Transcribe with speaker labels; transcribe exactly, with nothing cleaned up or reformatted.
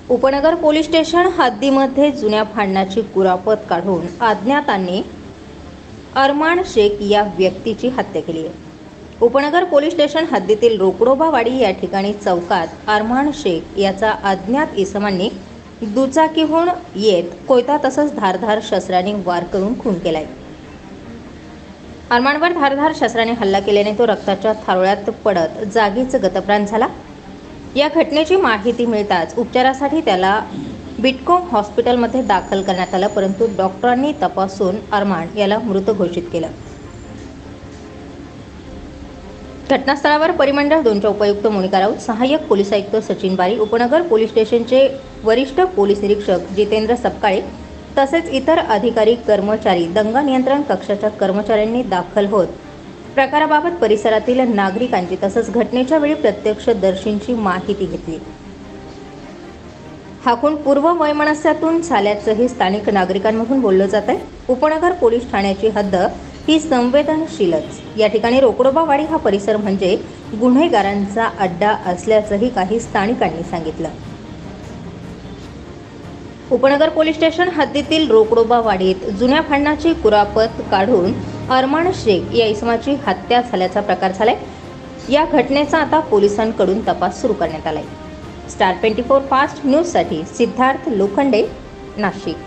Speaker 1: उपनगर police station हद्दीमध्ये जुन्या भांडणाची कुरापत काढून अज्ञातांनी अरमान शेख या व्यक्तीची हत्या केली आहे। उपनगर पोलीस स्टेशन हद्दीतील रोकडोबावाडी या ठिकाणी चौकात अरमान शेख याचा अज्ञात इसमांनी दुचाकीहून येत कोयता तसंच धारधार शस्त्राने वार करून खून केलाय। अरमानवर धारधार शस्त्राने हल्ला केल्याने तो रक्ताच्या थारोळ्यात पडत जागीच गतप्राण झाला। या घटनेची माहिती मिळताच उपचारासाठी त्याला बिटकॉम हॉस्पिटलमध्ये दाखल करण्यात आलं, परंतु डॉक्टरांनी तपासून अरमान याला मृत घोषित केलं। घटनास्थळावर परिमंडळ दोनच्या उपायुक्त मोनिका राऊत, सहाय्यक पोलीस आयुक्त सचिन बारी, उपनगर पोलीस स्टेशनचे वरिष्ठ पोलीस निरीक्षक जितेंद्र सपकाळे तसेच इतर अधिकारी कर्मचारी दंगा नियंत्रण कक्षाच्या कर्मचाऱ्यांनी दाखल होत प्रकाराबाबत परिसरातील नागरिकांची तसंच घटनेच्या वेळी प्रत्यक्षदर्शींची माहिती घेतली। हा खून पूर्व वैमनस्यातून झाल्याचंही स्थानिक नागरिकांमधून बोललं जात आहे। उपनगर पोलीस ठाण्याची हद्द ही संवेदनशीलच। या ठिकाणी रोकडोबावाडी हा परिसर म्हणजे गुन्हेगारांचा अड्डा असल्याचंही काही स्थानिकांनी सांगितलं। उपनगर पोलीस स्टेशन हद्दीतील रोकडोबावाडीत जुन्या भांडणाची कुरापत काढून अरमान शेख या इसमाची हत्या झाल्याचा प्रकार झालाय। या घटनेचा आता पोलिसांकडून तपास सुरू करण्यात आलाय। स्टार ट्वेंटी फोर फास्ट न्यूजसाठी सिद्धार्थ लोखंडे, नाशिक।